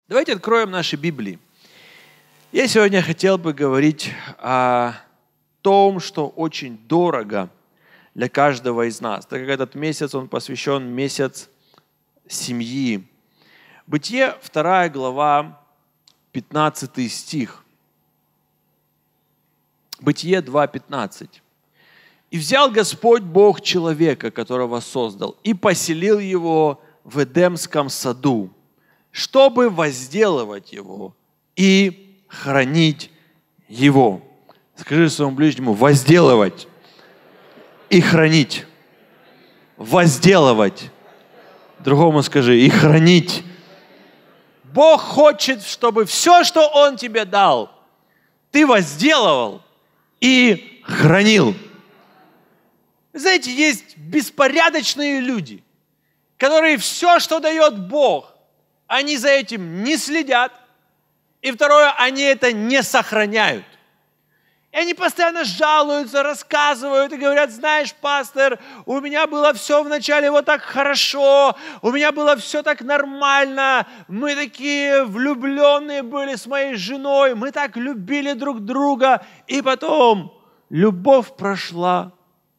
Давайте откроем наши Библии. Я сегодня хотел бы говорить о том, что очень дорого для каждого из нас, так как этот месяц, он посвящен месяц семьи. Бытие, 2 глава, 15 стих. Бытие 2:15. «И взял Господь Бог человека, которого создал, и поселил его в Эдемском саду, чтобы возделывать его и хранить его». Скажи своему ближнему: возделывать и хранить. Возделывать. Другому скажи: и хранить. Бог хочет, чтобы все, что Он тебе дал, ты возделывал и хранил. Знаете, есть беспорядочные люди, которые все, что дает Бог, они за этим не следят. И второе, они это не сохраняют. И они постоянно жалуются, рассказывают и говорят: знаешь, пастор, у меня было все вначале вот так хорошо, у меня было все так нормально, мы такие влюбленные были с моей женой, мы так любили друг друга, и потом любовь прошла,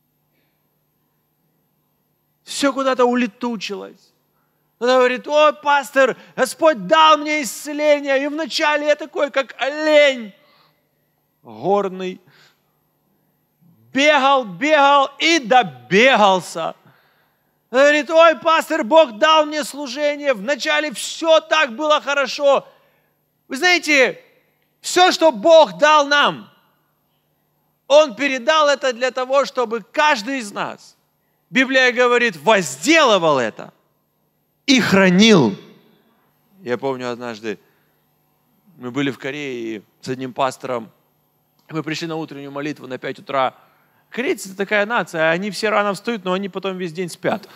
все куда-то улетучилось. Она говорит: о, пастор, Господь дал мне исцеление, и вначале я такой, как олень горный, бегал и добегался. Она говорит: ой, пастор, Бог дал мне служение, вначале все так было хорошо. Вы знаете, все, что Бог дал нам, Он передал это для того, чтобы каждый из нас, Библия говорит, возделывал это и хранил. Я помню, однажды мы были в Корее с одним пастором. Мы пришли на утреннюю молитву на 5 утра. Корейцы – это такая нация, они все рано встают, но они потом весь день спят.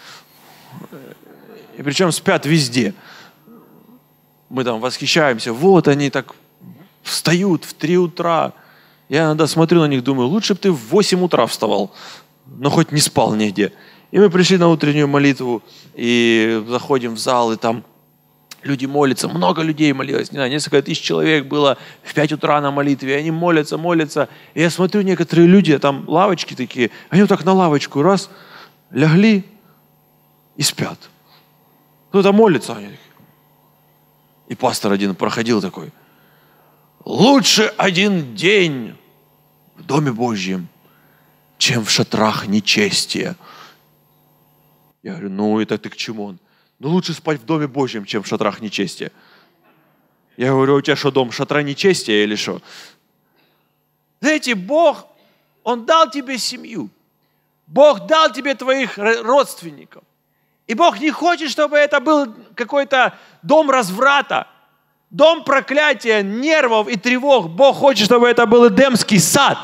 И причем спят везде. Мы там восхищаемся. Вот они так встают в 3 утра. Я иногда смотрю на них, думаю, лучше бы ты в 8 утра вставал, но хоть не спал нигде. И мы пришли на утреннюю молитву, и заходим в зал, и там люди молятся, много людей молилось, не знаю, несколько тысяч человек было в 5 утра на молитве, и они молятся. И я смотрю, некоторые люди, там лавочки такие, они вот так на лавочку раз, лягли и спят. Кто-то молится, они такие. И пастор один проходил такой: лучше один день в Доме Божьем, чем в шатрах нечестия. Я говорю: ну это ты к чему? Он: ну лучше спать в Доме Божьем, чем в шатрах нечестия. Я говорю: у тебя что, дом шатра нечестия или что? Знаете, Бог, Он дал тебе семью. Бог дал тебе твоих родственников. И Бог не хочет, чтобы это был какой-то дом разврата, дом проклятия, нервов и тревог. Бог хочет, чтобы это был Эдемский сад.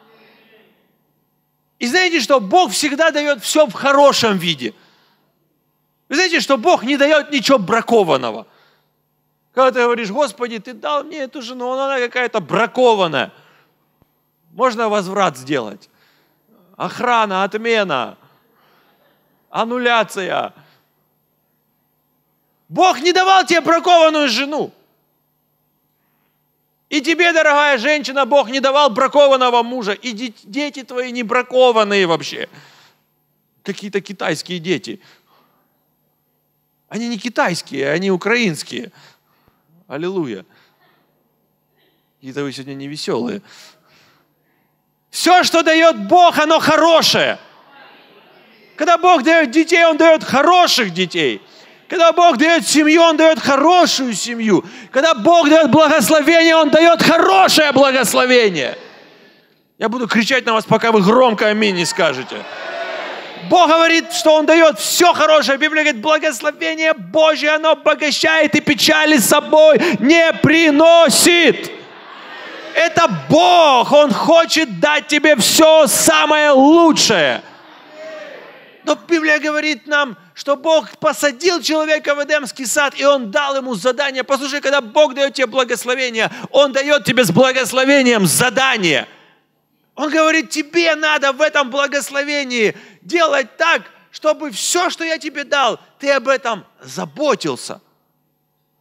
И знаете, что Бог всегда дает все в хорошем виде. Вы знаете, что Бог не дает ничего бракованного. Когда ты говоришь: Господи, ты дал мне эту жену, но она какая-то бракованная. Можно возврат сделать. Охрана, отмена, аннуляция. Бог не давал тебе бракованную жену. И тебе, дорогая женщина, Бог не давал бракованного мужа. И дети твои не бракованные вообще. Какие-то китайские дети. Они не китайские, они украинские. Аллилуйя. Какие-то вы сегодня не веселые. Все, что дает Бог, оно хорошее. Когда Бог дает детей, Он дает хороших детей. Когда Бог дает семью, Он дает хорошую семью. Когда Бог дает благословение, Он дает хорошее благословение. Я буду кричать на вас, пока вы громко аминь не скажете. Бог говорит, что Он дает все хорошее. Библия говорит, благословение Божье, оно обогащает и печали с собой не приносит. Это Бог, Он хочет дать тебе все самое лучшее. Но Библия говорит нам, что Бог посадил человека в Эдемский сад, и Он дал ему задание. Послушай, когда Бог дает тебе благословение, Он дает тебе с благословением задание. Он говорит, тебе надо в этом благословении делать так, чтобы все, что я тебе дал, ты об этом заботился.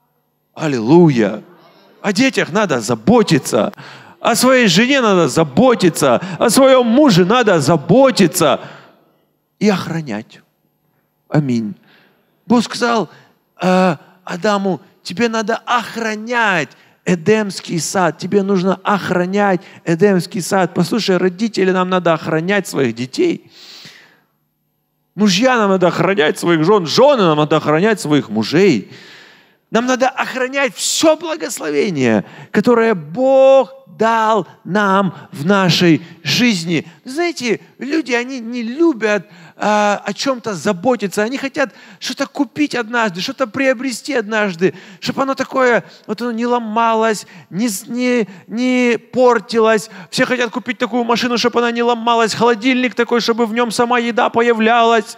Аллилуйя! О детях надо заботиться. О своей жене надо заботиться. О своем муже надо заботиться. И охранять. Аминь. Бог сказал Адаму, тебе надо охранять Эдемский сад. Тебе нужно охранять Эдемский сад. Послушай, родители, нам надо охранять своих детей. Мужья, нам надо охранять своих жен. Жены, нам надо охранять своих мужей. Нам надо охранять все благословение, которое Бог дал нам в нашей жизни. Знаете, люди, они не любят о чем-то заботиться. Они хотят что-то купить однажды, что-то приобрести однажды, чтобы оно такое, вот оно не ломалось, не портилось. Все хотят купить такую машину, чтобы она не ломалась, холодильник такой, чтобы в нем сама еда появлялась,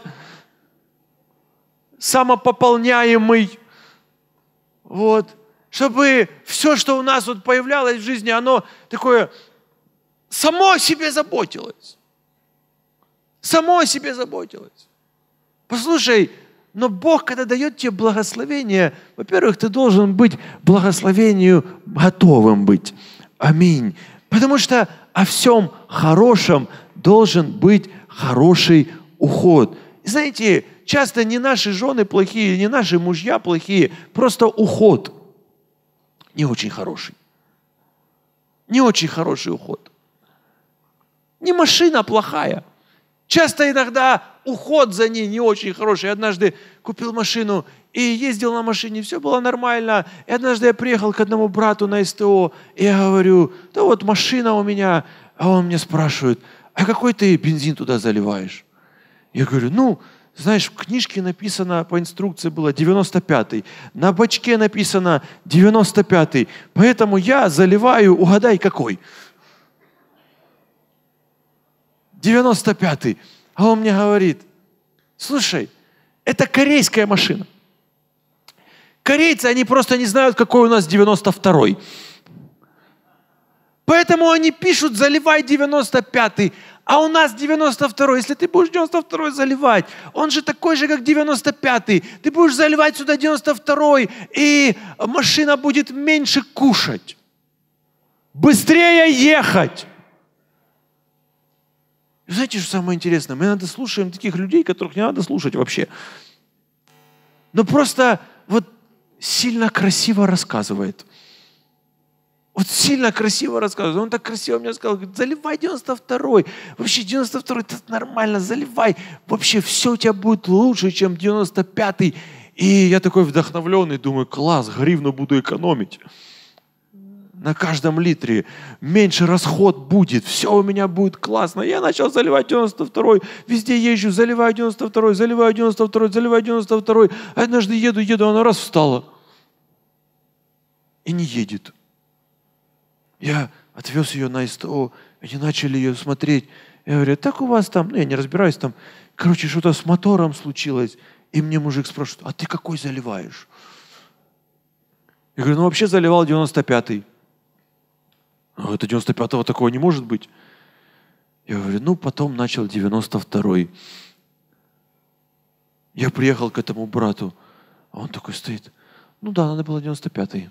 самопополняемый. Вот. Чтобы все, что у нас вот появлялось в жизни, оно такое само о себе заботилось. Само о себе заботилось. Послушай, но Бог, когда дает тебе благословение, во-первых, ты должен быть благословению готовым быть. Аминь. Потому что о всем хорошем должен быть хороший уход. И знаете, часто не наши жены плохие, не наши мужья плохие, просто уход не очень хороший. Не очень хороший уход. Не машина плохая. Часто иногда уход за ней не очень хороший. Я однажды купил машину и ездил на машине, все было нормально. И однажды я приехал к одному брату на СТО, и я говорю, да вот машина у меня. А он мне спрашивает, а какой ты бензин туда заливаешь? Я говорю, ну, знаешь, в книжке написано, по инструкции было 95-й, на бачке написано 95-й, поэтому я заливаю, угадай, какой? 95-й. А он мне говорит, слушай, это корейская машина. Корейцы, они просто не знают, какой у нас 92-й. Поэтому они пишут, заливай 95-й, а у нас 92-й. Если ты будешь 92-й заливать, он же такой же, как 95-й. Ты будешь заливать сюда 92-й, и машина будет меньше кушать. Быстрее ехать. Знаете, что самое интересное? Мы иногда слушаем таких людей, которых не надо слушать вообще. Но просто вот сильно красиво рассказывает. Вот сильно красиво рассказывает. Он так красиво мне сказал, говорит, заливай 92-й. Вообще 92-й, это нормально, заливай. Вообще все у тебя будет лучше, чем 95-й. И я такой вдохновленный, думаю, класс, гривну буду экономить. На каждом литре меньше расход будет, все у меня будет классно. Я начал заливать 92-й, везде езжу, заливаю 92-й, заливаю 92-й, заливаю 92-й. А однажды еду, она раз встала и не едет. Я отвез ее на СТО, они начали ее смотреть. Я говорю, так у вас там, я не разбираюсь там, короче, что-то с мотором случилось. И мне мужик спрашивает, а ты какой заливаешь? Я говорю, вообще заливал 95-й. Это 95-го такого не может быть. Я говорю, потом начал 92-й. Я приехал к этому брату, а он такой стоит, да, надо было 95-й.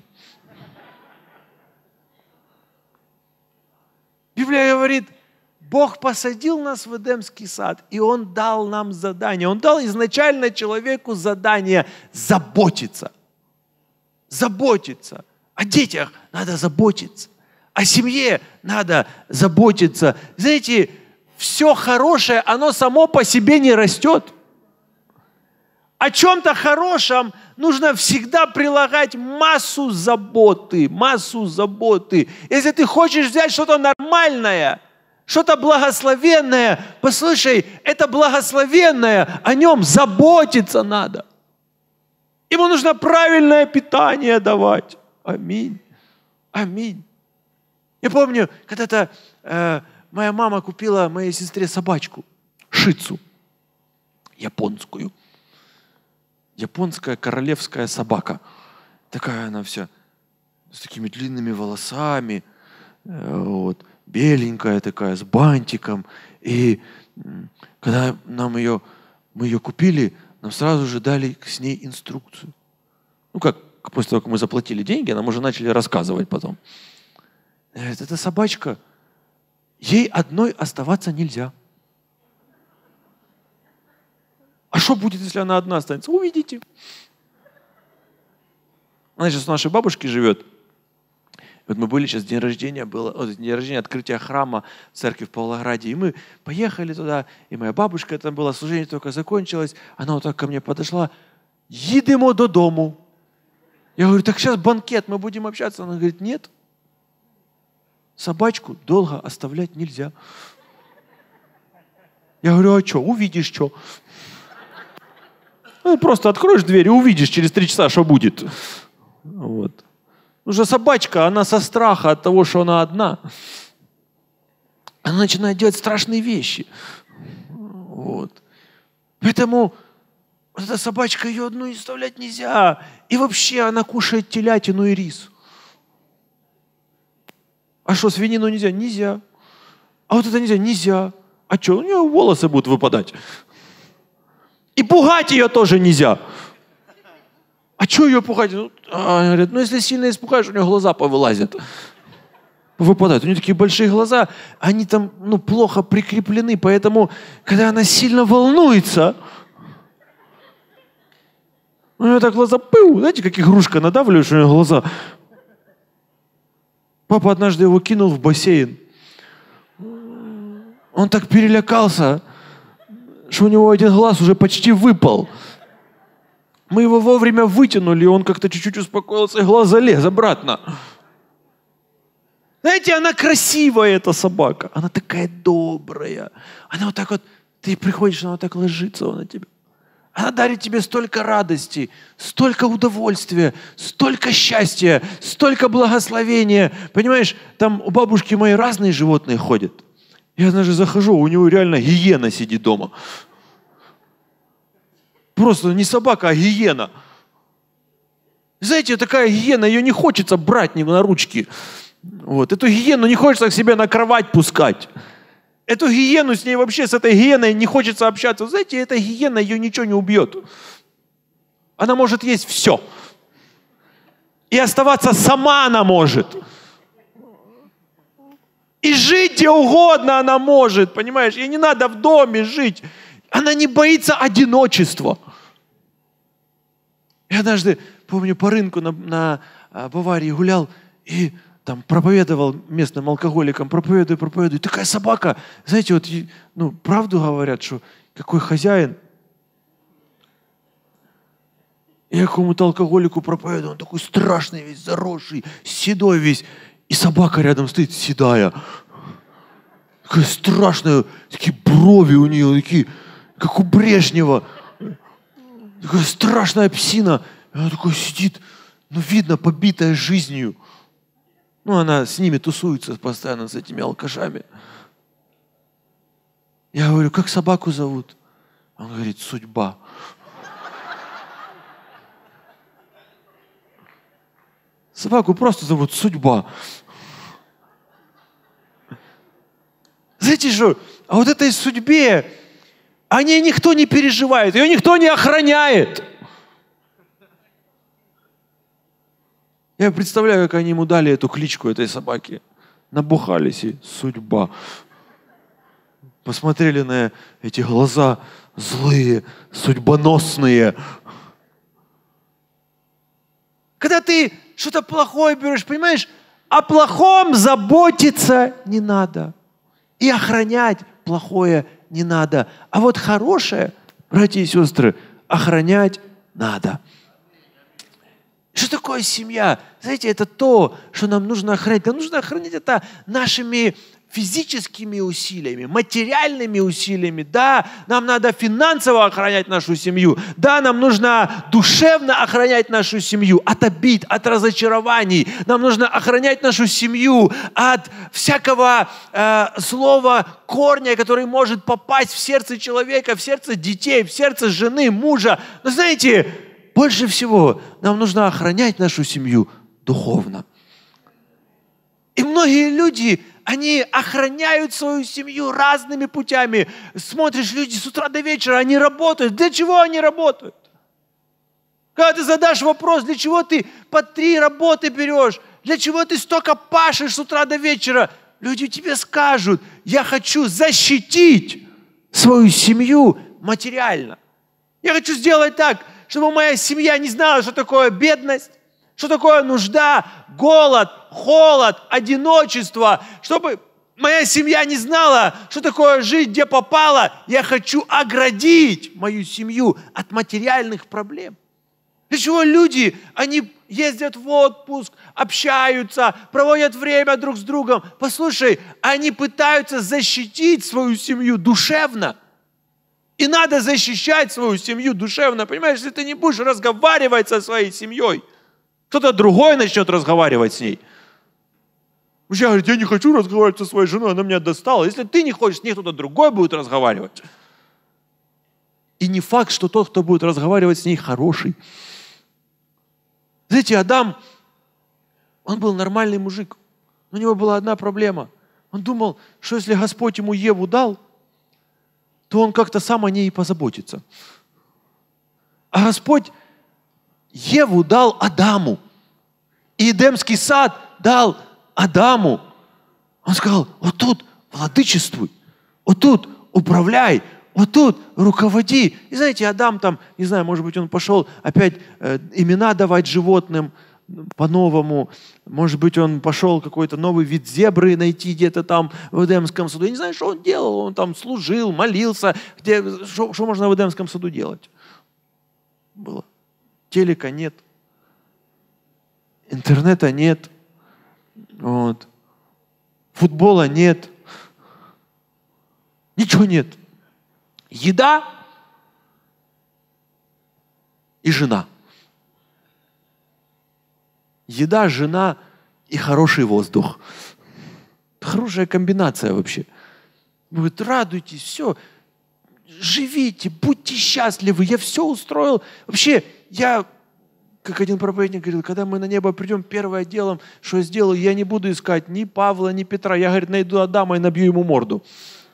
Библия говорит, Бог посадил нас в Эдемский сад, и Он дал нам задание. Он дал изначально человеку задание заботиться. Заботиться. О детях надо заботиться. О семье надо заботиться. Знаете, все хорошее, оно само по себе не растет. О чем-то хорошем нужно всегда прилагать массу заботы, массу заботы. Если ты хочешь взять что-то нормальное, что-то благословенное, послушай, это благословенное, о нем заботиться надо. Ему нужно правильное питание давать. Аминь. Аминь. Я помню, когда-то моя мама купила моей сестре собачку, шицу, японскую. Японская королевская собака. Такая она вся, с такими длинными волосами, беленькая такая, с бантиком. И когда мы ее купили, нам сразу же дали с ней инструкцию. после того, как мы заплатили деньги, нам уже начали рассказывать потом. Говорит, эта собачка, ей одной оставаться нельзя. А что будет, если она одна останется? Увидите. Она сейчас у нашей бабушки живет. Вот мы были сейчас, день рождения, открытия храма в церкви в Павлограде, и мы поехали туда, и моя бабушка там была, служение только закончилось, она вот так ко мне подошла, їдемо додому. Я говорю, так сейчас банкет, мы будем общаться. Она говорит, нет, собачку долго оставлять нельзя. Я говорю, а что, увидишь, что? Ну, просто откроешь дверь и увидишь через 3 часа, что будет. Вот. Уже собачка, она со страха от того, что она одна, она начинает делать страшные вещи. Вот. Поэтому вот эта собачка, ее одну оставлять нельзя. И вообще она кушает телятину и рис. А что, свинину нельзя? Нельзя. А вот это нельзя? Нельзя. А что, у нее волосы будут выпадать. И пугать ее тоже нельзя. А что ее пугать? Говорят, если сильно испугаешь, у нее глаза повылазят. Выпадают. У нее такие большие глаза, они там плохо прикреплены, поэтому, когда она сильно волнуется, у нее так глаза, знаете, как игрушка, надавливаешь у нее глаза. Папа однажды его кинул в бассейн. Он так перелякался, что у него один глаз уже почти выпал. Мы его вовремя вытянули, и он как-то чуть-чуть успокоился, и глаз залез обратно. Знаете, она красивая, эта собака. Она такая добрая. Она вот так вот, ты приходишь, она вот так ложится на тебя. Она дарит тебе столько радости, столько удовольствия, столько счастья, столько благословения. Понимаешь, там у бабушки моей разные животные ходят. Я однажды захожу, у него реально гиена сидит дома. Просто не собака, а гиена. Знаете, такая гиена, ее не хочется брать на ручки. Вот. Эту гиену не хочется к себе на кровать пускать. Эту гиену, с ней вообще, с этой гиеной не хочется общаться. Знаете, эта гиена, ее ничего не убьет. Она может есть все. И оставаться сама она может. И жить где угодно она может, понимаешь? Ей не надо в доме жить. Она не боится одиночества. Я однажды, помню, по рынку на Баварии гулял и там проповедовал местным алкоголикам, проповедую. Такая собака, знаете, вот, правду говорят, что какой хозяин. Я какому-то алкоголику проповедую, он такой страшный весь, заросший, седой весь. И собака рядом стоит, седая. Такая страшная, такие брови у нее, такие, как у Брежнева. Такая страшная псина. И она такой сидит, видно, побитая жизнью. Она с ними тусуется постоянно, с этими алкашами. Я говорю, как собаку зовут? Он говорит, Судьба. Собаку просто зовут Судьба. Знаете что? А вот этой судьбе о ней никто не переживает, ее никто не охраняет. Я представляю, как они ему дали эту кличку, этой собаке. Набухались и Судьба. Посмотрели на эти глаза злые, судьбоносные. Когда ты что-то плохое берешь, понимаешь, о плохом заботиться не надо. И охранять плохое не надо. А вот хорошее, братья и сестры, охранять надо. Что такое семья? Знаете, это то, что нам нужно охранять. Нам нужно охранять это нашими физическими усилиями, материальными усилиями. Да, нам надо финансово охранять нашу семью. Да, нам нужно душевно охранять нашу семью от обид, от разочарований. Нам нужно охранять нашу семью от всякого злого корня, который может попасть в сердце человека, в сердце детей, в сердце жены, мужа. Но знаете, больше всего нам нужно охранять нашу семью духовно. И многие люди, они охраняют свою семью разными путями. Смотришь, люди с утра до вечера, они работают. Для чего они работают? Когда ты задашь вопрос, для чего ты по 3 работы берешь, для чего ты столько пашешь с утра до вечера, люди тебе скажут: я хочу защитить свою семью материально. Я хочу сделать так, чтобы моя семья не знала, что такое бедность, что такое нужда, голод, холод, одиночество, чтобы моя семья не знала, что такое жить, где попало. Я хочу оградить мою семью от материальных проблем. Для чего люди, они ездят в отпуск, общаются, проводят время друг с другом. Послушай, они пытаются защитить свою семью душевно. И надо защищать свою семью душевно. Понимаешь, если ты не будешь разговаривать со своей семьей, кто-то другой начнет разговаривать с ней. Мужчина говорит: я не хочу разговаривать со своей женой, она меня достала. Если ты не хочешь, с ней кто-то другой будет разговаривать. И не факт, что тот, кто будет разговаривать с ней, хороший. Знаете, Адам, он был нормальный мужик. У него была одна проблема. Он думал, что если Господь ему Еву дал, то он как-то сам о ней и позаботится. А Господь Еву дал Адаму. И Эдемский сад дал Адаму. Он сказал: вот тут владычествуй, вот тут управляй, вот тут руководи. И знаете, Адам там, не знаю, может быть, он пошел опять имена давать животным по-новому. Может быть, он пошел какой-то новый вид зебры найти где-то там в Эдемском саду. Я не знаю, что он делал. Он там служил, молился. Что можно в Эдемском саду делать? Было. Телека нет. Интернета нет. Вот. Футбола нет. Ничего нет. Еда и жена. Еда, жена и хороший воздух. Хорошая комбинация вообще. Говорит: радуйтесь, все, живите, будьте счастливы, я все устроил. Вообще, я, как один проповедник говорил, когда мы на небо придем, первое делом, что я сделаю, я не буду искать ни Павла, ни Петра. Я, говорит, найду Адама и набью ему морду.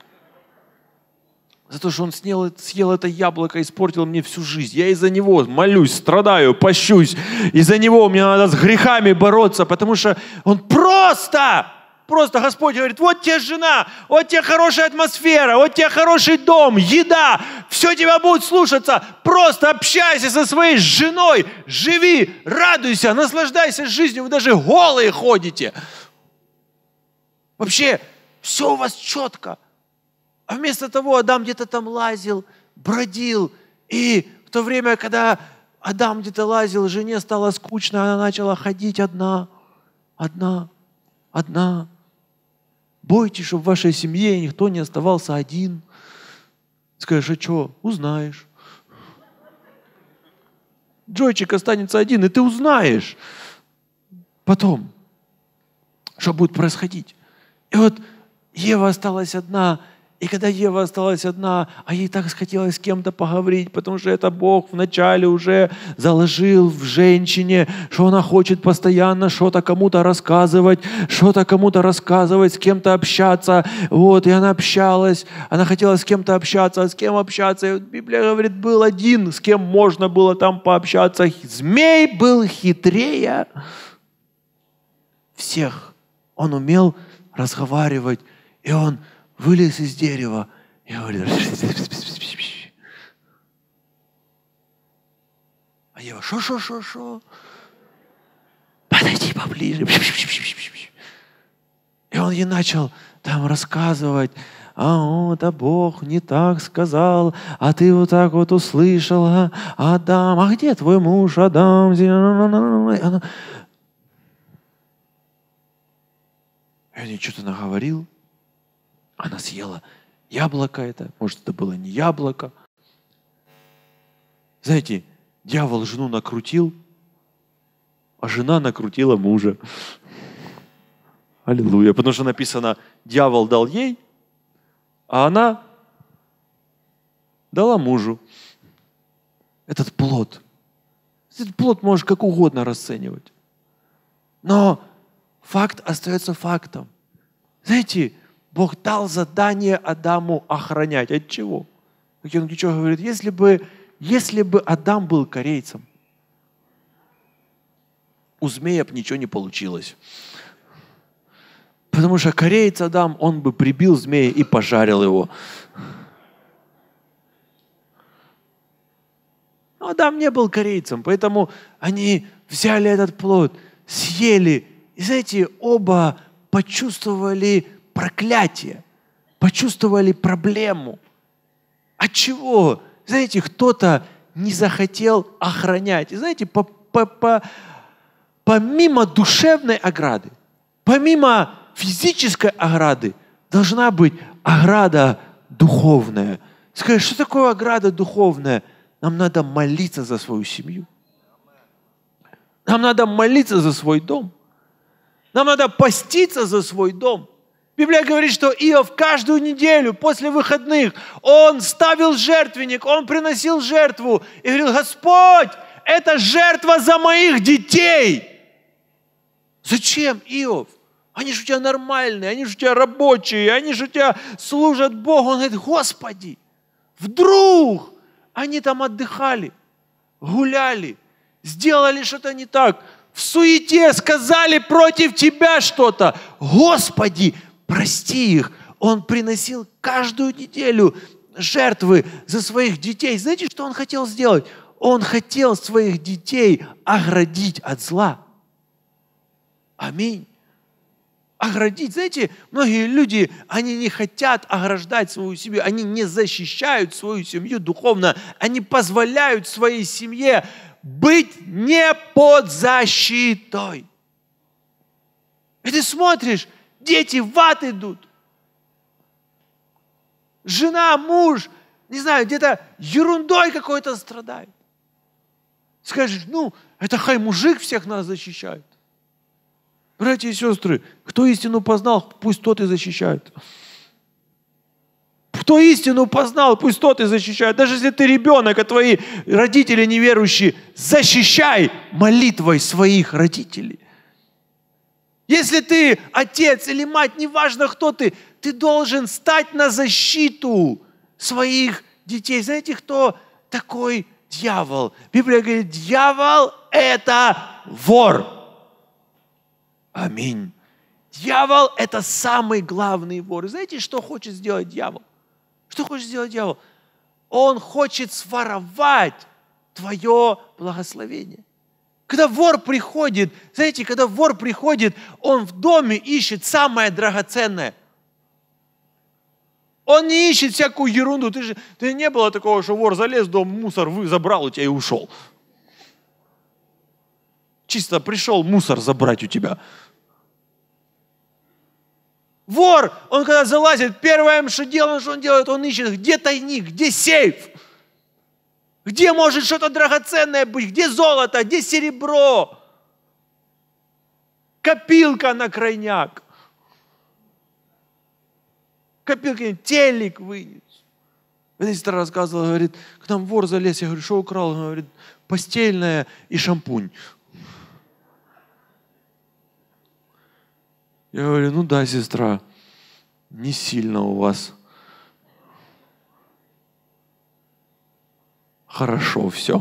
За то, что он съел это яблоко, испортил мне всю жизнь. Я из-за него молюсь, страдаю, пощусь. Из-за него мне надо с грехами бороться, потому что он просто Господь говорит: вот тебе жена, вот тебе хорошая атмосфера, вот тебе хороший дом, еда, все тебя будет слушаться. Просто общайся со своей женой, живи, радуйся, наслаждайся жизнью. Вы даже голые ходите. Вообще, все у вас четко. А вместо того Адам где-то там лазил, бродил. И в то время, когда Адам где-то лазил, жене стало скучно, она начала ходить одна. Бойтесь, чтобы в вашей семье никто не оставался один. Скажешь: а что? Узнаешь. Джойчик останется один, и ты узнаешь потом, что будет происходить. И вот Ева осталась одна. И когда Ева осталась одна, а ей так хотелось с кем-то поговорить, потому что это Бог вначале уже заложил в женщине, что она хочет постоянно что-то кому-то рассказывать, с кем-то общаться. Вот, и она общалась, она хотела с кем-то общаться, а с кем общаться? И вот Библия говорит, был один, с кем можно было там пообщаться. Змей был хитрее всех. Он умел разговаривать, и он вылез из дерева и говорит: а Ева: шо? Подойди поближе. И он ей начал там рассказывать: а Бог не так сказал, а ты вот так вот услышала, Адам, а где твой муж Адам? И он ей что-то наговорил. Она съела яблоко это. Может, это было не яблоко. Знаете, дьявол жену накрутил, а жена накрутила мужа. Аллилуйя. Потому что написано, дьявол дал ей, а она дала мужу. Этот плод можешь как угодно расценивать. Но факт остается фактом. Знаете, Бог дал задание Адаму охранять. От чего? Как он говорит, если бы Адам был корейцем, у змея бы ничего не получилось. Потому что кореец Адам, он бы прибил змея и пожарил его. Но Адам не был корейцем, поэтому они взяли этот плод, съели. И знаете, оба почувствовали проклятие, почувствовали проблему. От чего? Знаете, кто-то не захотел охранять. И знаете, помимо душевной ограды, помимо физической ограды, должна быть ограда духовная. Скажи, что такое ограда духовная? Нам надо молиться за свою семью. Нам надо молиться за свой дом. Нам надо поститься за свой дом. Библия говорит, что Иов каждую неделю после выходных, он ставил жертвенник, он приносил жертву и говорил: Господь, это жертва за моих детей. Зачем, Иов? Они же у тебя нормальные, они же у тебя рабочие, они же у тебя служат Богу. Он говорит: Господи, вдруг они там отдыхали, гуляли, сделали что-то не так, в суете сказали против тебя что-то. Господи, прости их. Он приносил каждую неделю жертвы за своих детей. Знаете, что он хотел сделать? Он хотел своих детей оградить от зла. Аминь. Оградить. Знаете, многие люди, они не хотят ограждать свою семью, они не защищают свою семью духовно, они позволяют своей семье быть не под защитой. И ты смотришь, дети в ад идут. Жена, муж, не знаю, где-то ерундой какой-то страдает. Скажешь: ну, это хай мужик всех нас защищает. Братья и сестры, кто истину познал, пусть тот и защищает. Кто истину познал, пусть тот и защищает. Даже если ты ребенок, а твои родители неверующие, защищай молитвой своих родителей. Если ты отец или мать, неважно кто ты должен стать на защиту своих детей. Знаете, кто такой дьявол? Библия говорит: дьявол – это вор. Аминь. Дьявол – это самый главный вор. И знаете, что хочет сделать дьявол? Что хочет сделать дьявол? Он хочет своровать твое благословение. Когда вор приходит, знаете, когда вор приходит, он в доме ищет самое драгоценное. Он не ищет всякую ерунду. Ты не было такого, что вор залез в дом, мусор забрал у тебя и ушел. Чисто пришел мусор забрать у тебя. Вор, он когда залазит, первое, что делает, что он делает, он ищет, где тайник, где сейф, где может что-то драгоценное быть, где золото, где серебро, копилка на крайняк, копилка, телек вынес. Эта сестра рассказывала, говорит, к нам вор залез, я говорю: что украл? Она говорит: постельное и шампунь. Я говорю: ну да, сестра, не сильно у вас хорошо все.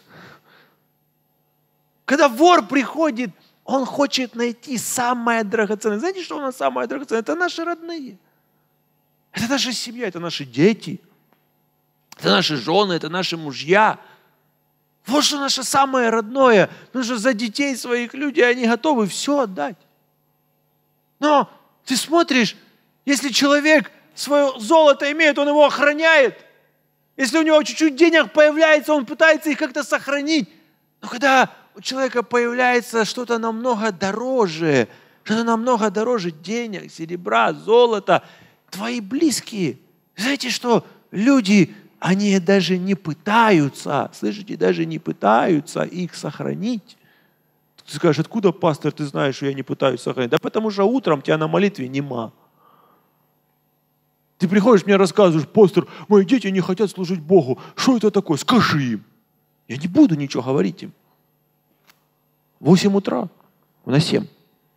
Когда вор приходит, он хочет найти самое драгоценное. Знаете, что у нас самое драгоценное? Это наши родные. Это наша семья, это наши дети. Это наши жены, это наши мужья. Вот что наше самое родное. Потому что за детей своих люди, они готовы все отдать. Но ты смотришь, если человек свое золото имеет, он его охраняет. Если у него чуть-чуть денег появляется, он пытается их как-то сохранить. Но когда у человека появляется что-то намного дороже денег, серебра, золота, твои близкие, знаете что, люди, они даже не пытаются, слышите, даже не пытаются их сохранить. Ты скажешь: откуда, пастор, ты знаешь, что я не пытаюсь сохранить? Да потому что утром тебя на молитве нема. Ты приходишь, мне рассказываешь: пастор, мои дети не хотят служить Богу. Что это такое? Скажи им. Я не буду ничего говорить им. В 8 утра, на 7.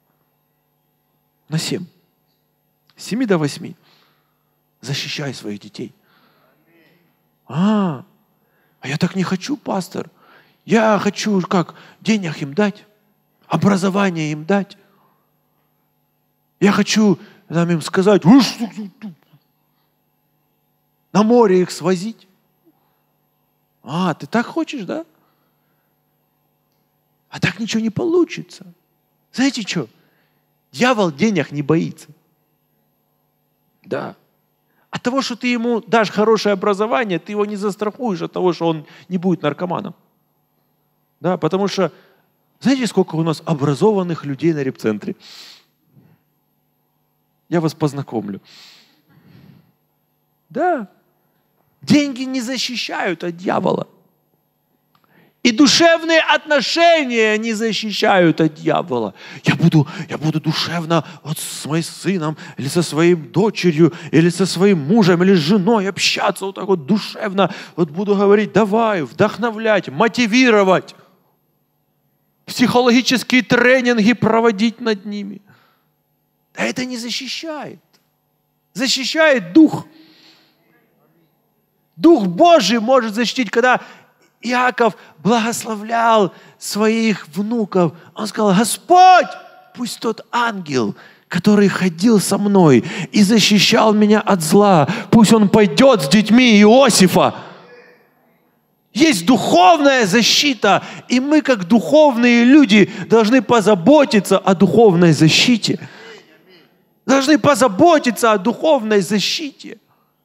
На 7. С 7 до 8. Защищай своих детей. А я так не хочу, пастор. Я хочу, как, денег им дать. образование им дать. Я хочу им сказать, на море их свозить. А, ты так хочешь, да? А так ничего не получится. Знаете что? Дьявол денег не боится. Да. От того, что ты ему дашь хорошее образование, ты его не застрахуешь от того, что он не будет наркоманом. Да, потому что, знаете, сколько у нас образованных людей на репцентре? Я вас познакомлю. Да. Деньги не защищают от дьявола. И душевные отношения не защищают от дьявола. Я буду душевно вот с моим сыном, или со своей дочерью, или со своим мужем, или с женой общаться вот так вот душевно. Вот буду говорить, давай, вдохновлять, мотивировать. Психологические тренинги проводить над ними. А это не защищает. Защищает Дух. Дух Божий может защитить, когда Иаков благословлял своих внуков. Он сказал, Господь, пусть тот ангел, который ходил со мной и защищал меня от зла, пусть он пойдет с детьми Иосифа. Есть духовная защита, и мы, как духовные люди, должны позаботиться о духовной защите. Должны позаботиться о духовной защите.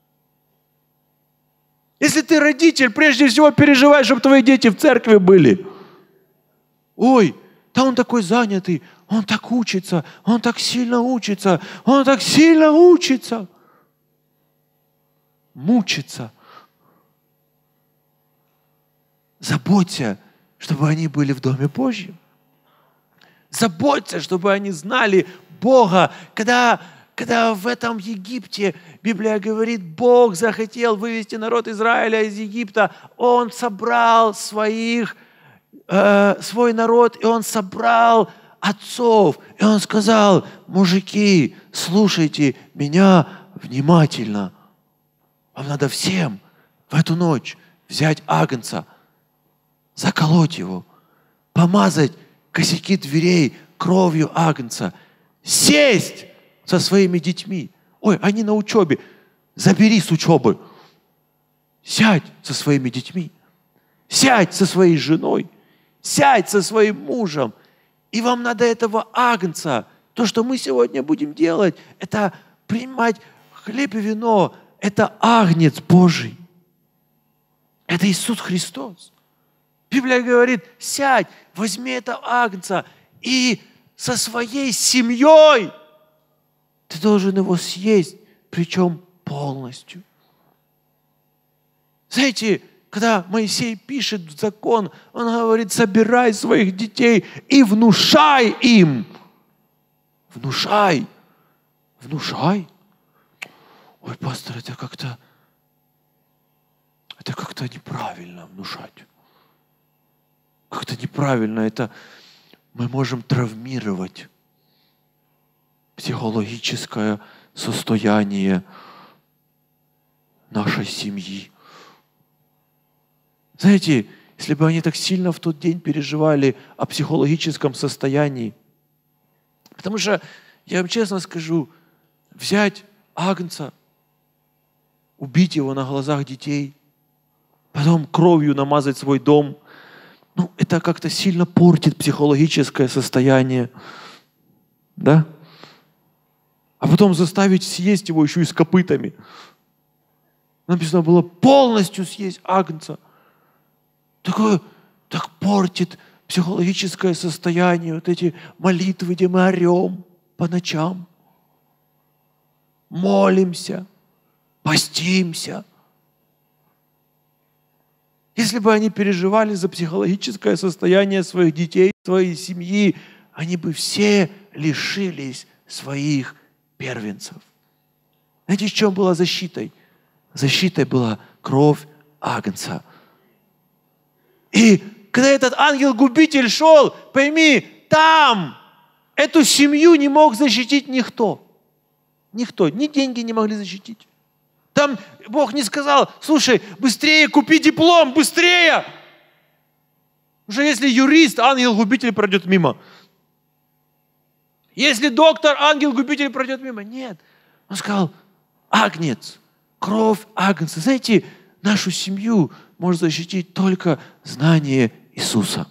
Если ты родитель, прежде всего переживай, чтобы твои дети в церкви были. Ой, да он такой занятый, он так учится, он так сильно учится, он так сильно учится. Мучится. Заботься, чтобы они были в Доме Божьем. Заботься, чтобы они знали Бога, когда в этом Египте, Библия говорит, Бог захотел вывести народ Израиля из Египта, Он собрал свой народ, и Он собрал отцов. И Он сказал, мужики, слушайте меня внимательно. Вам надо всем в эту ночь взять агнца, заколоть его, помазать косяки дверей кровью агнца, сесть со своими детьми. Ой, они на учебе. Забери с учебы. Сядь со своими детьми. Сядь со своей женой. Сядь со своим мужем. И вам надо этого агнца. То, что мы сегодня будем делать, это принимать хлеб и вино. Это агнец Божий. Это Иисус Христос. Библия говорит, сядь, возьми этого агнца и со своей семьей ты должен его съесть, причем полностью. Знаете, когда Моисей пишет закон, он говорит, собирай своих детей и внушай им. Внушай. Внушай. Ой, пастор, это как-то неправильно внушать. Как-то неправильно. Это мы можем травмировать психологическое состояние нашей семьи. Знаете, если бы они так сильно в тот день переживали о психологическом состоянии, потому что, я вам честно скажу, взять агнца, убить его на глазах детей, потом кровью намазать свой дом, это как-то сильно портит психологическое состояние. Да? А потом заставить съесть его еще и с копытами. Написано было полностью съесть агнца. Так портит психологическое состояние. Вот эти молитвы, где мы орем по ночам. Молимся, постимся. Если бы они переживали за психологическое состояние своих детей, своей семьи, они бы все лишились своих первенцев. Знаете, в чем была защитой? Защитой была кровь агнца. И когда этот ангел-губитель шел, пойми, там эту семью не мог защитить никто. Никто. Ни деньги не могли защитить. Там Бог не сказал, слушай, быстрее купи диплом, быстрее. Уже если юрист, ангел-губитель пройдет мимо. Если доктор, ангел-губитель пройдет мимо. Нет. Он сказал, агнец, кровь агнца. Знаете, нашу семью может защитить только знание Иисуса.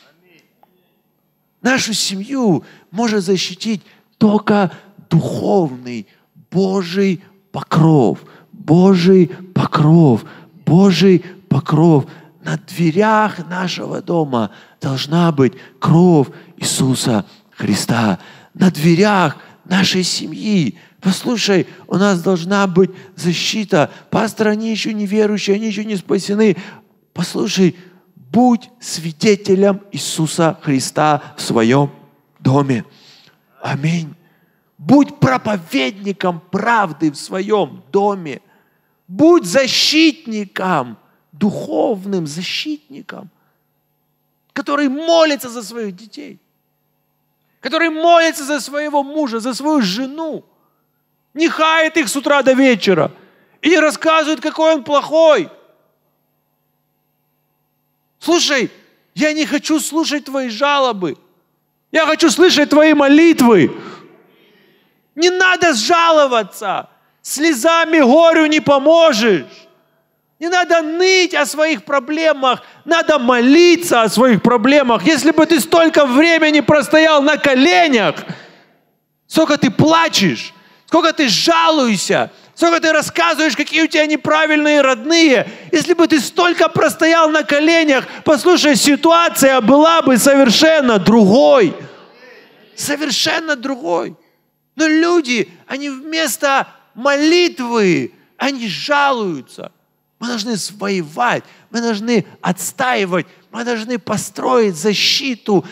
Нашу семью может защитить только духовный Божий покров. Божий покров. Божий покров. На дверях нашего дома должна быть кровь Иисуса Христа. На дверях нашей семьи. Послушай, у нас должна быть защита. Пасторы, они еще не верующие, они еще не спасены. Послушай, будь свидетелем Иисуса Христа в своем доме. Аминь. Будь проповедником правды в своем доме. Будь защитником, духовным защитником, который молится за своих детей, который молится за своего мужа, за свою жену, не хает их с утра до вечера и не рассказывает, какой он плохой. Слушай, я не хочу слушать твои жалобы. Я хочу слышать твои молитвы. Не надо жаловаться. Слезами горю не поможешь. Не надо ныть о своих проблемах. Надо молиться о своих проблемах. Если бы ты столько времени простоял на коленях, сколько ты плачешь, сколько ты жалуешься, сколько ты рассказываешь, какие у тебя неправильные родные. Если бы ты столько простоял на коленях, послушай, ситуация была бы совершенно другой. Совершенно другой. Но люди, они вместо молитвы, они жалуются. Мы должны воевать, мы должны отстаивать, мы должны построить защиту,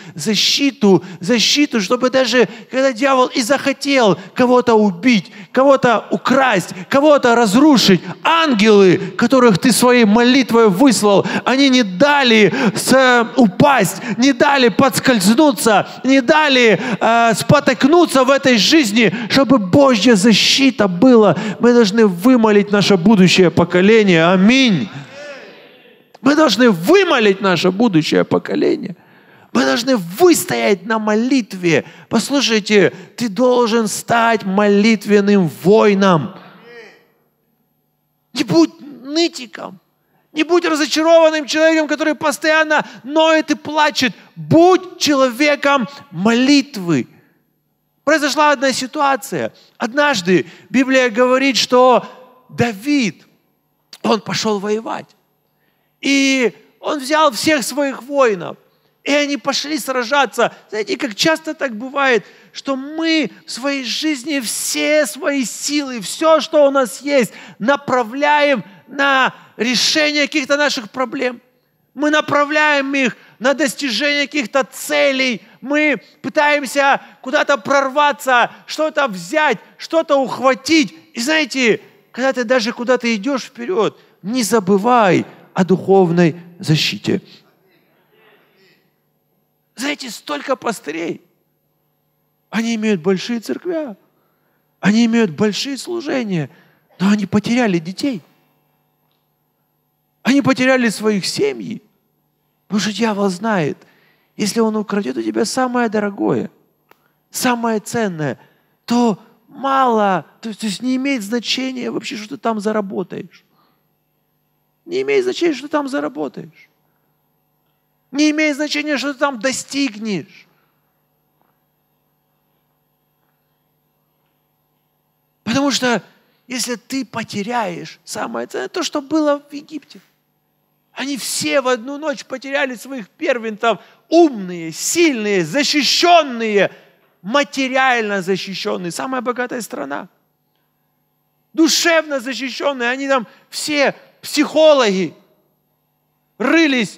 чтобы даже когда дьявол и захотел кого-то убить, кого-то украсть, кого-то разрушить, ангелы, которых ты своей молитвой выслал, они не дали упасть, не дали подскользнуться, не дали спотыкнуться в этой жизни, чтобы Божья защита была. Мы должны вымолить наше будущее поколение. Аминь. Мы должны вымолить наше будущее поколение. Мы должны выстоять на молитве. Послушайте, ты должен стать молитвенным воином. Не будь нытиком. Не будь разочарованным человеком, который постоянно ноет и плачет. Будь человеком молитвы. Произошла одна ситуация. Однажды Библия говорит, что Давид, он пошел воевать. И он взял всех своих воинов, и они пошли сражаться. Знаете, как часто так бывает, что мы в своей жизни все свои силы, все, что у нас есть, направляем на решение каких-то наших проблем. Мы направляем их на достижение каких-то целей. Мы пытаемся куда-то прорваться, что-то взять, что-то ухватить. И знаете, когда ты даже куда-то идешь вперед, не забывай о духовной защите. Знаете, столько пастырей. Они имеют большие церкви, они имеют большие служения, но они потеряли детей. Они потеряли своих семьи. Потому что дьявол знает, если он украдет у тебя самое дорогое, самое ценное, то мало, то есть не имеет значения вообще, что ты там заработаешь. Не имеет значения, что ты там заработаешь. Не имеет значения, что ты там достигнешь. Потому что если ты потеряешь самое ценное, то, что было в Египте. Они все в одну ночь потеряли своих первенцев, умные, сильные, защищенные, материально защищенные. Самая богатая страна. Душевно защищенные. Они там все психологи рылись,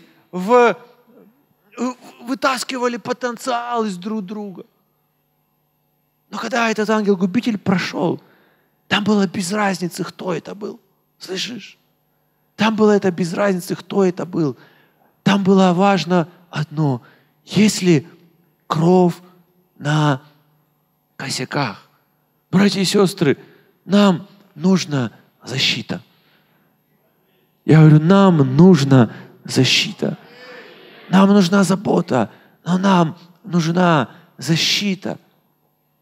вытаскивали потенциал из друг друга. Но когда этот ангел-губитель прошел, там было без разницы, кто это был. Слышишь? Там было это без разницы, кто это был. Там было важно одно. Если кровь на косяках, братья и сестры, нам нужна защита. Я говорю, нам нужна защита. Нам нужна забота, но нам нужна защита.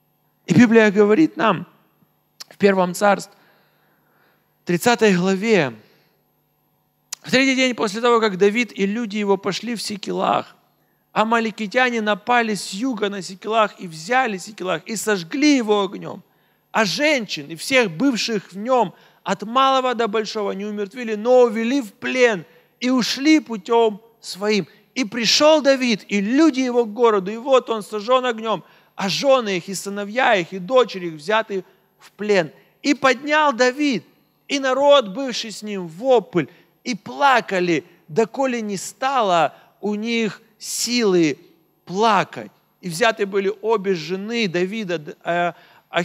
И Библия говорит нам в 1 Царств, 30 главе, в третий день после того, как Давид и люди его пошли в Сикелах, амаликитяне напали с юга на Сикелах и взяли Сикелах и сожгли его огнем. А женщин и всех бывших в нем от малого до большого не умертвили, но увели в плен и ушли путем своим. И пришел Давид, и люди его к городу, и вот он сожжен огнем, а жены их, и сыновья их, и дочери их взяты в плен. И поднял Давид, и народ, бывший с ним, вопль, и плакали, доколе не стало у них силы плакать. И взяты были обе жены Давида,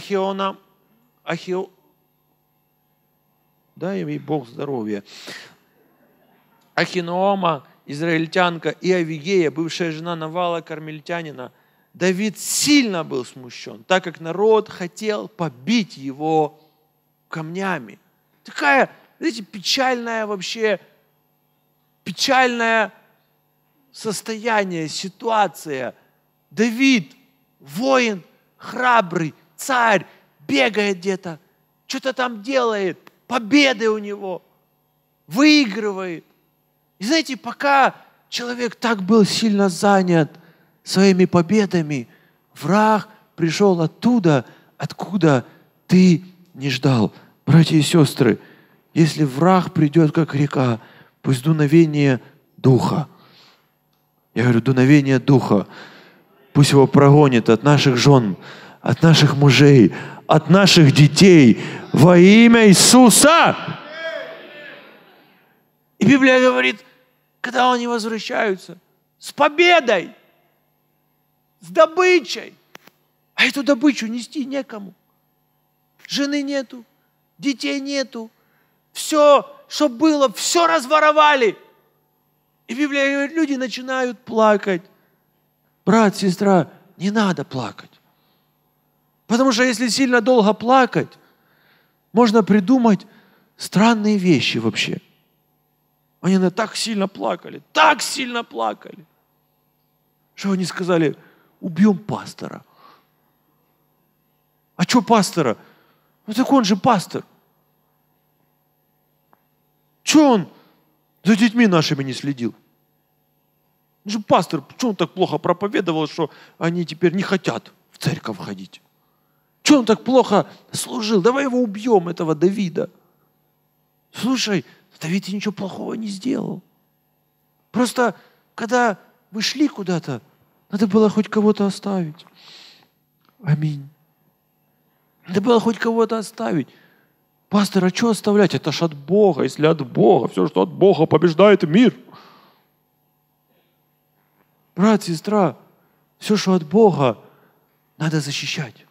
дай ей Бог здоровья, Ахиноома, израильтянка, и Авигея, бывшая жена Навала, кармелитянина. Давид сильно был смущен, так как народ хотел побить его камнями. Такая, знаете, печальное состояние, ситуация. Давид, воин, храбрый, царь, бегает где-то, что-то там делает, победы у него, выигрывает. И знаете, пока человек так был сильно занят своими победами, враг пришел оттуда, откуда ты не ждал. Братья и сестры, если враг придет, как река, пусть дуновение Духа, я говорю, дуновение Духа, пусть его прогонит от наших жен, от наших мужей, от наших детей во имя Иисуса. И Библия говорит, когда они возвращаются с победой, с добычей, а эту добычу нести некому. Жены нету, детей нету, все, что было, все разворовали. И Библия говорит, люди начинают плакать. Брат, сестра, не надо плакать. Потому что если сильно долго плакать, можно придумать странные вещи вообще. Они так сильно плакали, что они сказали, убьем пастора. А что пастора? Ну так он же пастор. Что он за детьми нашими не следил? Он же пастор, что он так плохо проповедовал, что они теперь не хотят в церковь ходить? Что он так плохо служил? Давай его убьем, этого Давида. Слушай, Давид ничего плохого не сделал. Просто, когда вы шли куда-то, надо было хоть кого-то оставить. Аминь. Надо было хоть кого-то оставить. Пастор, а что оставлять? Это ж от Бога. Если от Бога, все, что от Бога, побеждает мир. Брат, сестра, все, что от Бога, надо защищать.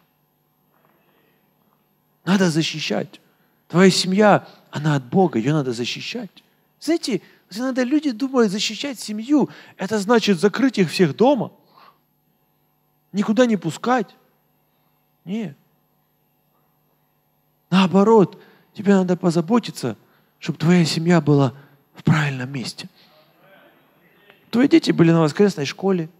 Надо защищать. Твоя семья, она от Бога, ее надо защищать. Знаете, иногда люди думают, защищать семью, это значит закрыть их всех дома, никуда не пускать. Нет. Наоборот, тебе надо позаботиться, чтобы твоя семья была в правильном месте. Твои дети были на воскресной школе,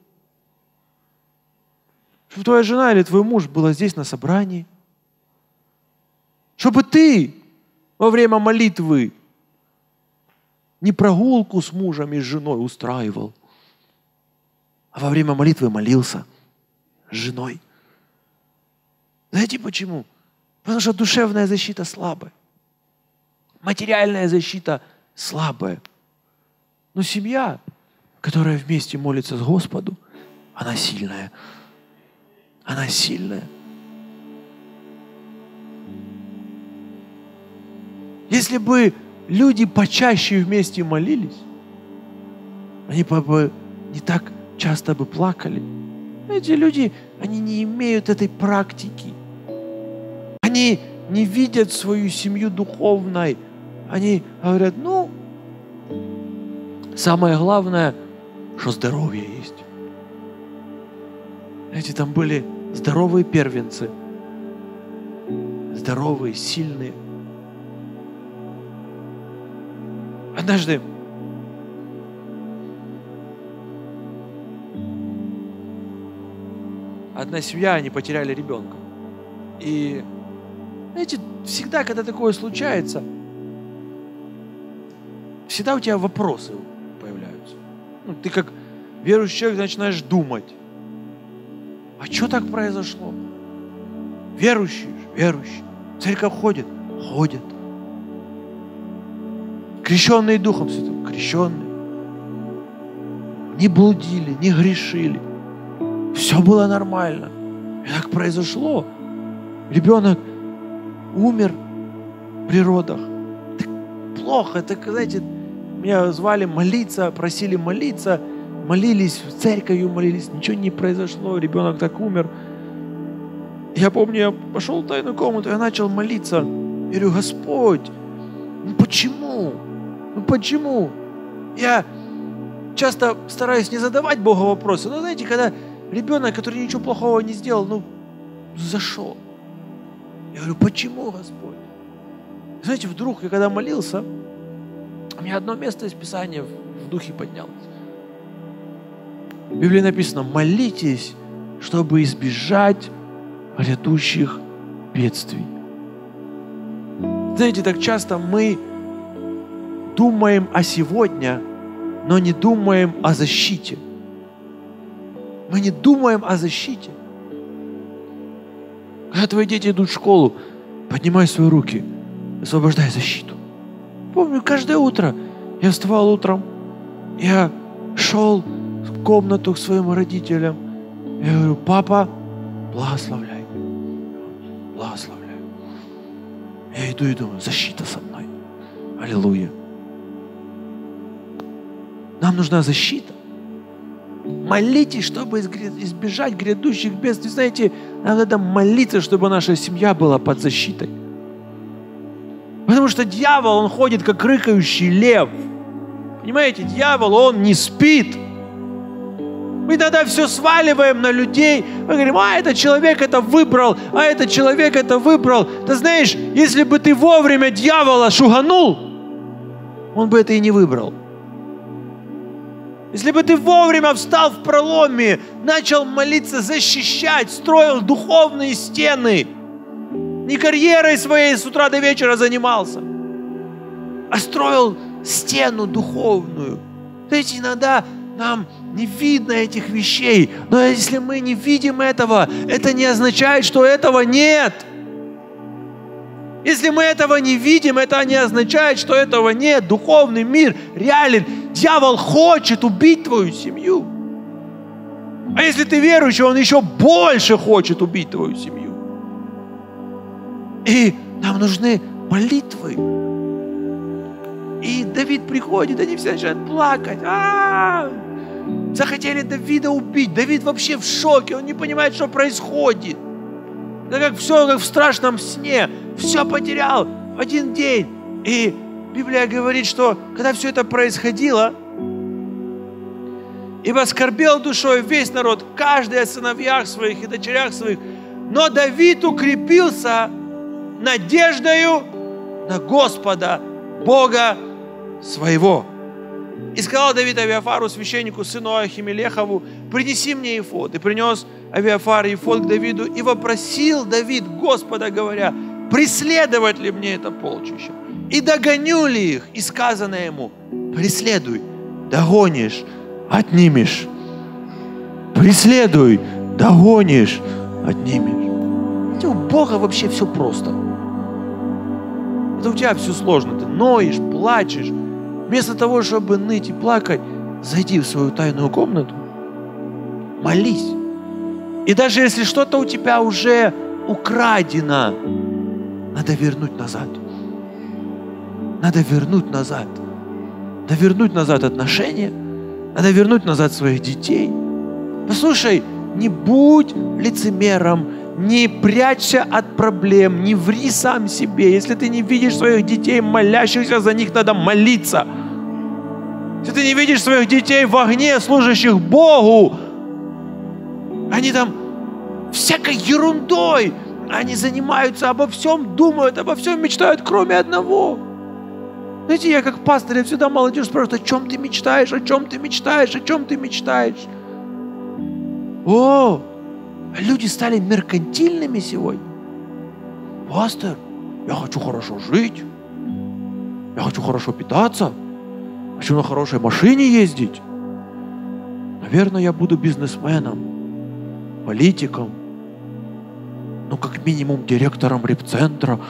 чтобы твоя жена или твой муж была здесь на собрании, чтобы ты во время молитвы не прогулку с мужем и с женой устраивал, а во время молитвы молился с женой. Знаете почему? Потому что душевная защита слабая. Материальная защита слабая. Но семья, которая вместе молится с Господу, она сильная. Она сильная. Если бы люди почаще вместе молились, они бы не так часто бы плакали. Эти люди, они не имеют этой практики. Они не видят свою семью духовной. Они говорят, самое главное, что здоровье есть. Знаете, там были здоровые первенцы. Здоровые, сильные. Однажды одна семья, они потеряли ребенка. И, знаете, всегда, когда такое случается, всегда у тебя вопросы появляются. Ну, ты как верующий человек начинаешь думать, а что так произошло? Верующий. В церковь ходит. Крещенные Духом Святым, крещенные. Не блудили, не грешили. Все было нормально. И так произошло. Ребенок умер при родах. Так плохо. Так, знаете, меня звали молиться, просили молиться. Молились, в церковью молились. Ничего не произошло. Ребенок так умер. Я помню, я пошел в тайную комнату, я начал молиться. Я говорю: Господь, почему? Почему? Я часто стараюсь не задавать Богу вопросы, но знаете, когда ребенок, который ничего плохого не сделал, зашел. Я говорю: почему, Господь? Знаете, вдруг, я когда молился, у меня одно место из Писания в духе поднялось. В Библии написано: молитесь, чтобы избежать грядущих бедствий. Знаете, так часто мы думаем о сегодня, но не думаем о защите. Мы не думаем о защите. Когда твои дети идут в школу, поднимай свои руки, освобождай защиту. Помню, каждое утро я вставал утром, я шел в комнату к своим родителям. Я говорю: папа, благословляй. Благословляю. Я иду и думаю: защита со мной. Аллилуйя. Нам нужна защита. Молитесь, чтобы избежать грядущих бедствий. Знаете, нам надо молиться, чтобы наша семья была под защитой. Потому что дьявол, он ходит как рыкающий лев. Понимаете, дьявол, он не спит. Мы тогда все сваливаем на людей. Мы говорим: этот человек это выбрал, этот человек это выбрал. Ты знаешь, если бы ты вовремя дьявола шуганул, он бы это и не выбрал. Если бы ты вовремя встал в проломе, начал молиться, защищать, строил духовные стены, не карьерой своей с утра до вечера занимался, а строил стену духовную. Знаете, иногда нам не видно этих вещей, но если мы не видим этого, это не означает, что этого нет. Если мы этого не видим, это не означает, что этого нет. Духовный мир реален. Дьявол хочет убить твою семью. А если ты верующий, он еще больше хочет убить твою семью. И нам нужны молитвы. И Давид приходит, они все начинают плакать. Захотели Давида убить. Давид вообще в шоке, он не понимает, что происходит. Да как все, как в страшном сне. Все потерял в один день. И Библия говорит, что когда все это происходило, ибо скорбел душой весь народ, каждый о сыновьях своих и дочерях своих. Но Давид укрепился надеждою на Господа, Бога своего. И сказал Давид Авиафару, священнику, сыну Ахимелехову: принеси мне эфод. И принес Авиафар эфод к Давиду, и вопросил Давид Господа, говоря: преследовать ли мне это полчище? И догоню ли их? И сказано ему: преследуй, догонишь, отнимешь. Преследуй, догонишь, отнимешь. У Бога вообще все просто. Это у тебя все сложно. Ты ноешь, плачешь. Вместо того, чтобы ныть и плакать, зайди в свою тайную комнату, молись. И даже если что-то у тебя уже украдено, надо вернуть назад. Надо вернуть назад. Надо вернуть назад отношения. Надо вернуть назад своих детей. Послушай, не будь лицемером, не прячься от проблем, не ври сам себе. Если ты не видишь своих детей, молящихся за них, надо молиться. Если ты не видишь своих детей в огне, служащих Богу, они там всякой ерундой, они занимаются обо всем, думают, обо всем мечтают, кроме одного. Знаете, я как пастор, я всегда молодежь спрашиваю: о чем ты мечтаешь, о чем ты мечтаешь, о чем ты мечтаешь? Люди стали меркантильными сегодня. пастор, я хочу хорошо жить, я хочу хорошо питаться, хочу на хорошей машине ездить. Наверное, я буду бизнесменом, политиком, ну, как минимум, директором репцентра.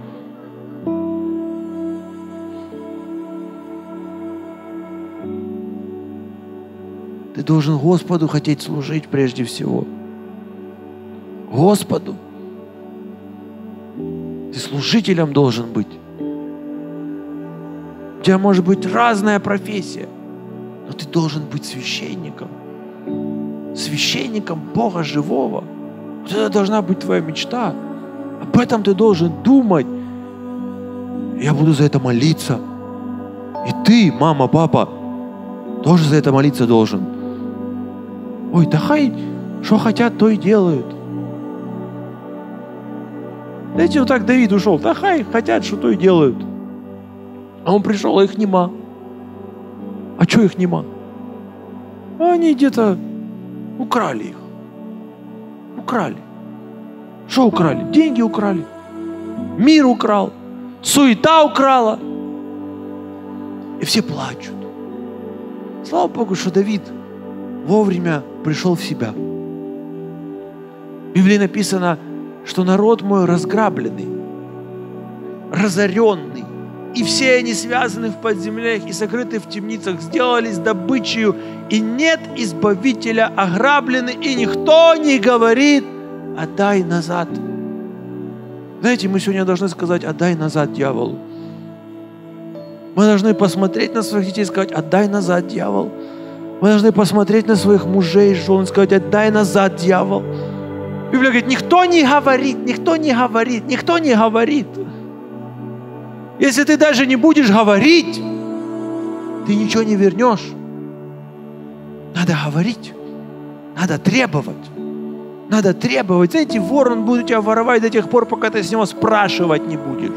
Ты должен Господу хотеть служить прежде всего. Господу. Ты служителем должен быть. У тебя может быть разная профессия, но ты должен быть священником. Священником Бога живого. Вот это должна быть твоя мечта. Об этом ты должен думать. Я буду за это молиться. И ты, мама, папа, тоже за это молиться должен. Ой, да хай, что хотят, то и делают. Знаете, вот так Давид ушел. Да хай, хотят, что то и делают. А он пришел, а их нема. А что их нема? А они где-то украли их. Украли. Что украли? Деньги украли. Мир украл. Суета украла. И все плачут. Слава Богу, что Давид вовремя пришел в себя. В Библии написано, что народ мой разграбленный, разоренный, и все они связаны в подземлях и сокрыты в темницах, сделались добычей, и нет избавителя, ограблены, и никто не говорит: отдай назад. Знаете, мы сегодня должны сказать: отдай назад дьяволу. Мы должны посмотреть на своих детей и сказать: отдай назад, дьявол. Мы должны посмотреть на своих мужей и жен и сказать: отдай назад, дьявол. Библия говорит: никто не говорит, никто не говорит, никто не говорит. Если ты даже не будешь говорить, ты ничего не вернешь. Надо говорить, надо требовать. Надо требовать. Знаете, вор, он будет тебя воровать до тех пор, пока ты с него спрашивать не будешь.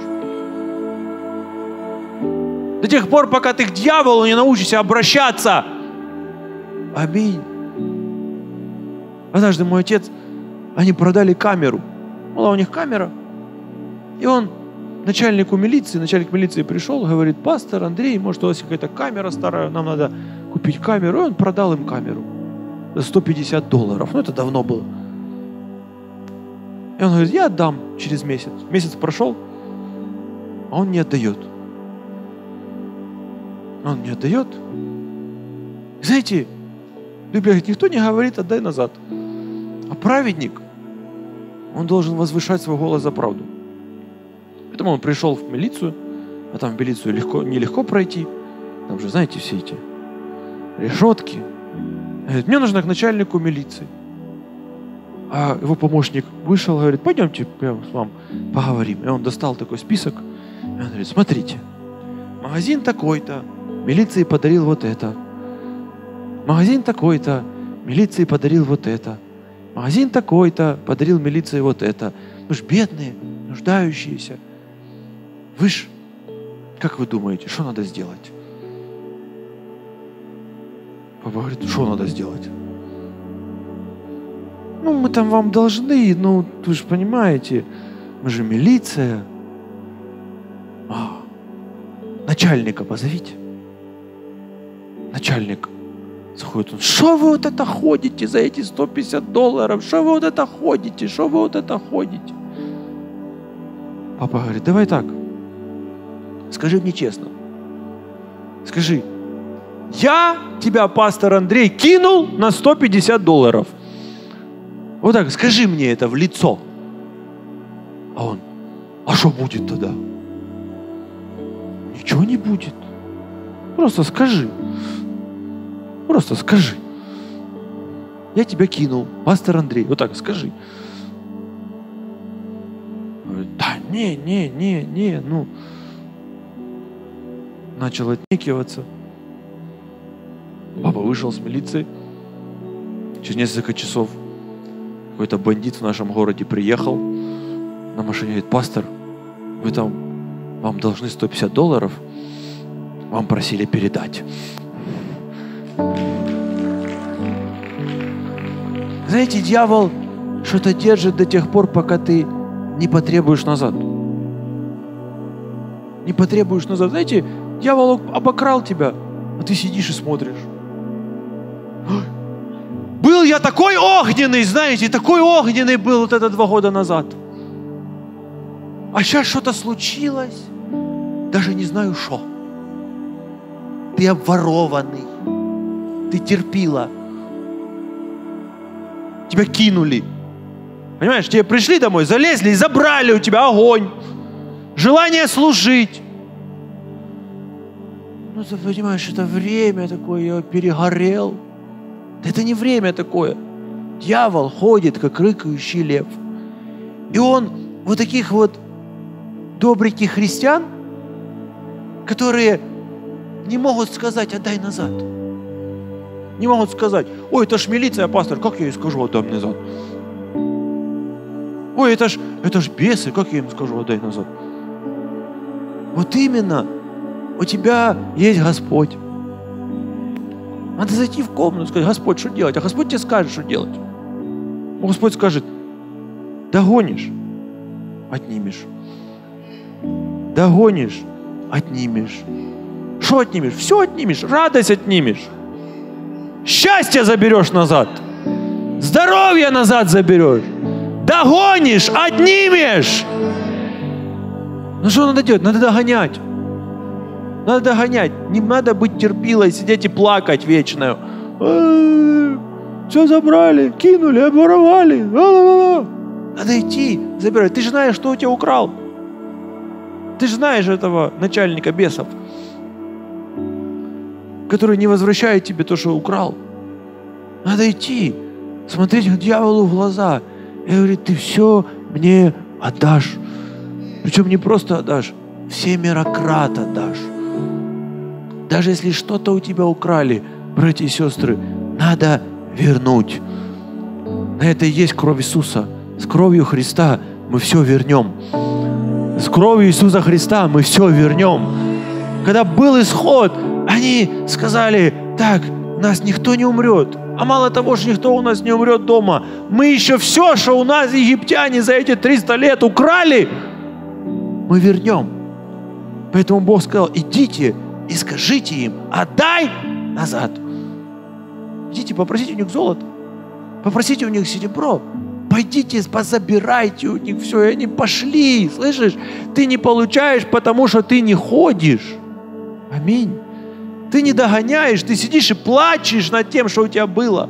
До тех пор, пока ты к дьяволу не научишься обращаться. Аминь. Однажды мой отец, они продали камеру. Была у них камера. И он начальник милиции пришел, говорит: пастор Андрей, может, у вас какая-то камера старая, нам надо купить камеру. И он продал им камеру за $150. Ну, это давно было. И он говорит: я отдам через месяц. Месяц прошел, а он не отдает. Он не отдает. Знаете, Библия говорит: никто не говорит: отдай назад. А праведник, он должен возвышать свой голос за правду. Поэтому он пришел в милицию, а там в милицию нелегко пройти. Там же, знаете, все эти решетки. Он говорит: мне нужно к начальнику милиции. А его помощник вышел, говорит: пойдемте, я с вами поговорим. И он достал такой список. И он говорит: смотрите, магазин такой-то, милиции подарил вот это. Магазин такой-то, милиции подарил вот это. Магазин такой-то, подарил милиции вот это. Вы ж бедные, нуждающиеся. Вы ж, как вы думаете, что надо сделать? Папа говорит: что надо сделать? Ну, мы там вам должны, ну, вы же понимаете, мы же милиция. Начальника позовите. Начальник заходит, он: что вы вот это ходите за эти $150? Что вы вот это ходите? Что вы вот это ходите? Папа говорит: давай так, скажи мне честно. Скажи: я тебя, пастор Андрей, кинул на $150. Вот так, скажи мне это в лицо. А он: а что будет тогда? Ничего не будет. Просто скажи. Просто скажи. Я тебя кинул, пастор Андрей. Вот так, скажи. Говорит: да, не, ну. Начал отнекиваться. Папа вышел с милиции. Через несколько часов какой-то бандит в нашем городе приехал на машине, говорит: пастор, вы там, вам должны $150, вам просили передать. Знаете, дьявол что-то держит до тех пор, пока ты не потребуешь назад. Не потребуешь назад. Знаете, дьявол обокрал тебя, а ты сидишь и смотришь. Был я такой огненный, знаете, такой огненный был вот это 2 года назад. А сейчас что-то случилось, даже не знаю что. Ты обворованный, ты терпила. Тебя кинули. Понимаешь, тебе пришли домой, залезли и забрали у тебя огонь, желание служить. Ну, ты понимаешь, это время такое, я перегорел. Да это не время такое. Дьявол ходит, как рыкающий лев. И он вот таких вот добреньких христиан, которые не могут сказать: отдай назад. Не могут сказать: ой, это ж милиция, пастор, как я ей скажу: отдай назад? Ой, это ж бесы, как я им скажу: отдай назад? Вот именно, у тебя есть Господь. Надо зайти в комнату и сказать: Господь, что делать? А Господь тебе скажет, что делать. Господь скажет: догонишь — отнимешь. Догонишь — отнимешь. Что отнимешь? Все отнимешь. Радость отнимешь. Счастье заберешь назад. Здоровье назад заберешь. Догонишь — отнимешь. Ну что надо делать? Надо догонять. Надо догонять. Не надо быть терпилой, сидеть и плакать вечно. Все забрали, кинули, обворовали. Надо идти, забирать. Ты же знаешь, что у тебя украл. Ты же знаешь этого начальника бесов, который не возвращает тебе то, что украл. Надо идти, смотреть к дьяволу в глаза и говорить: ты все мне отдашь. Причем не просто отдашь, всемирократ отдашь. Даже если что-то у тебя украли, братья и сестры, надо вернуть. На это и есть кровь Иисуса. С кровью Христа мы все вернем. С кровью Иисуса Христа мы все вернем. Когда был исход, они сказали: так, у нас никто не умрет. А мало того, что никто у нас не умрет дома, мы еще все, что у нас египтяне за эти 300 лет украли, мы вернем. Поэтому Бог сказал: идите и скажите им: отдай назад. Идите, попросите у них золото, попросите у них серебро, пойдите, позабирайте у них все, и они пошли. Слышишь? Ты не получаешь, потому что ты не ходишь. Аминь. Ты не догоняешь, ты сидишь и плачешь над тем, что у тебя было.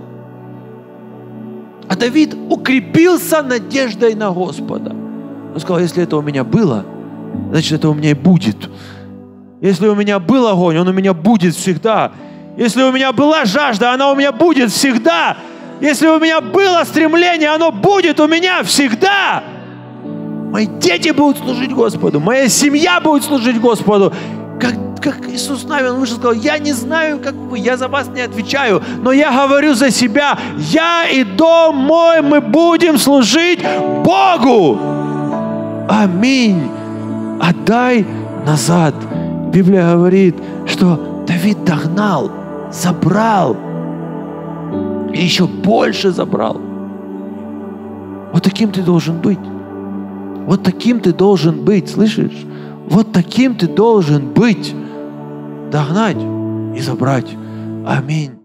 А Давид укрепился надеждой на Господа. Он сказал: если это у меня было, значит, это у меня и будет. Если у меня был огонь, он у меня будет всегда. Если у меня была жажда, она у меня будет всегда. Если у меня было стремление, оно будет у меня всегда. Мои дети будут служить Господу, моя семья будет служить Господу. Как Иисус Навин вышел и сказал: я не знаю, как вы, я за вас не отвечаю, но я говорю за себя: я и дом мой, мы будем служить Богу. Аминь. Отдай назад. Библия говорит, что Давид догнал, забрал и еще больше забрал. Вот таким ты должен быть. Вот таким ты должен быть, слышишь? Вот таким ты должен быть. Догнать и забрать. Аминь.